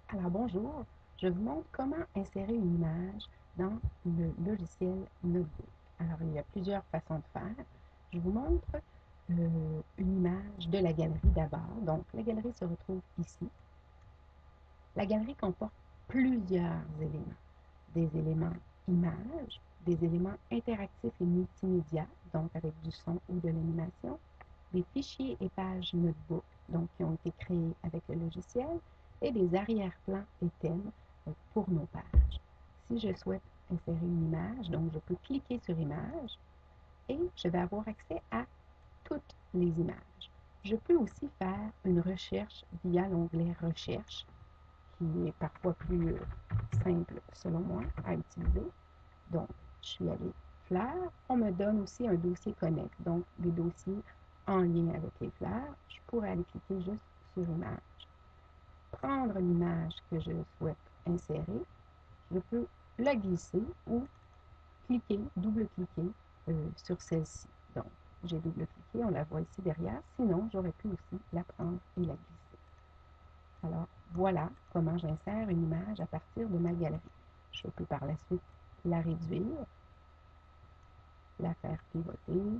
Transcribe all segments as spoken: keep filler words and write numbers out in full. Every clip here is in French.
Alors bonjour, je vous montre comment insérer une image dans le logiciel Notebook. Alors il y a plusieurs façons de faire. Je vous montre euh, une image de la galerie d'abord. Donc la galerie se retrouve ici. La galerie comporte plusieurs éléments. Des éléments images, des éléments interactifs et multimédia, donc avec du son ou de l'animation, des fichiers et pages Notebook, donc qui ont été créés avec le logiciel, et des arrière-plans et thèmes pour nos pages. Si je souhaite insérer une image, donc je peux cliquer sur Image et je vais avoir accès à toutes les images. Je peux aussi faire une recherche via l'onglet Recherche, qui est parfois plus simple selon moi à utiliser. Donc, je suis allée fleurs. On me donne aussi un dossier Connect, donc des dossiers en lien avec les fleurs. Je pourrais aller cliquer juste sur Image, prendre l'image que je souhaite insérer. Je peux la glisser ou cliquer, double-cliquer euh, sur celle-ci. Donc, j'ai double-cliqué, on la voit ici derrière. Sinon, j'aurais pu aussi la prendre et la glisser. Alors, voilà comment j'insère une image à partir de ma galerie. Je peux par la suite la réduire, la faire pivoter,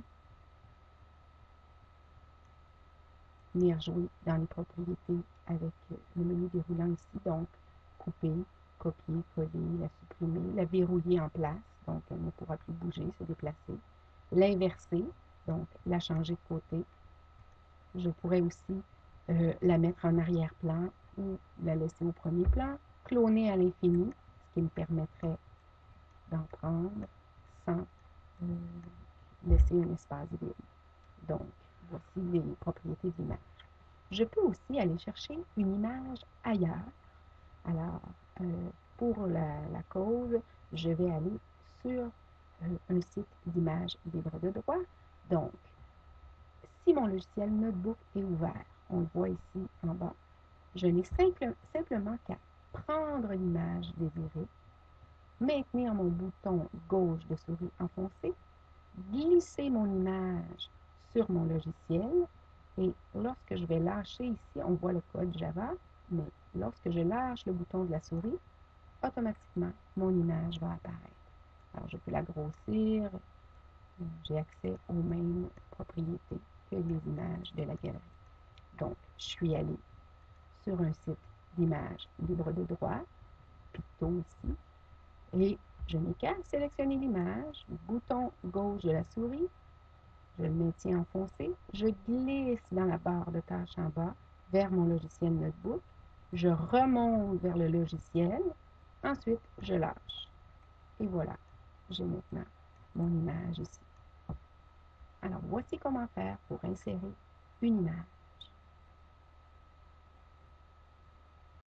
venir jouer dans les propriétés avec le menu déroulant ici, donc couper, copier, coller, la supprimer, la verrouiller en place, donc elle ne pourra plus bouger, se déplacer, l'inverser, donc la changer de côté. Je pourrais aussi euh, la mettre en arrière-plan ou la laisser au premier plan, cloner à l'infini, ce qui me permettrait d'en prendre sans euh, laisser un espace vide. Donc, voici les propriétés de l'image. Je peux aussi aller chercher une image ailleurs. Alors, euh, pour la, la cause, je vais aller sur euh, un site d'images libre de droit. Donc, si mon logiciel Notebook est ouvert, on le voit ici en bas, je n'ai simple, simplement qu'à prendre l'image désirée, maintenir mon bouton gauche de souris enfoncé, glisser mon image sur mon logiciel et lorsque je vais lâcher ici, on voit le code Java, mais lorsque je lâche le bouton de la souris, automatiquement, mon image va apparaître. Alors, je peux la grossir, j'ai accès aux mêmes propriétés que les images de la galerie. Donc, je suis allée sur un site d'images libre de droit, Picto ici, et je n'ai qu'à sélectionner l'image, bouton gauche de la souris, je le maintiens enfoncé, je glisse dans la barre de tâches en bas vers mon logiciel Notebook, je remonte vers le logiciel, ensuite je lâche. Et voilà, j'ai maintenant mon image ici. Alors voici comment faire pour insérer une image.